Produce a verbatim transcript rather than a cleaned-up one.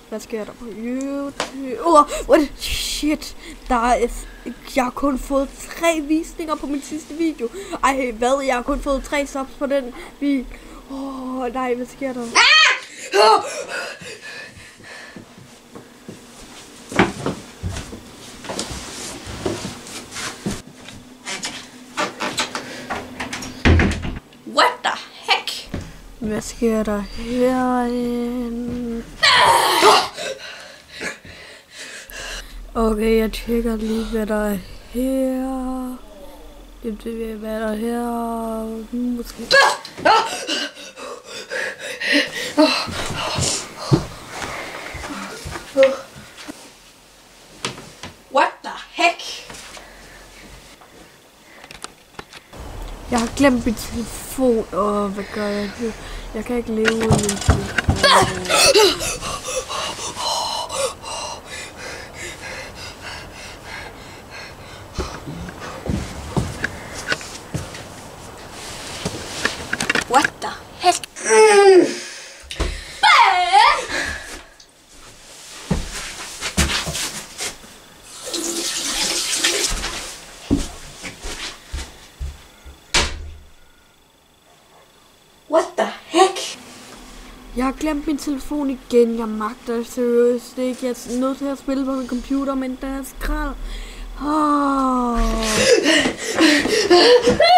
Hvad sker der på YouTube? Oh, what? Shit. Der er, jeg har kun fået tre visninger på min sidste video. Ej, hvad? Jeg har kun fået tre subs på den video. Åh, oh, nej, hvad sker der? Ah! What the heck? Hvad sker der herinde? Okay, jeg tjekker lige, hvad der er her. Det er hvad der er her. Måske. What the heck? Jeg har glemt min telefon. Åh, hvad gør jeg nu? Jeg kan ikke leve uden min telefon. What the heck? Mm. What the heck? Jeg har glemt min telefon igen. Jeg magter seriøst ikke. Jeg er nødt til at spille på min computer, men den er skrald. Oh.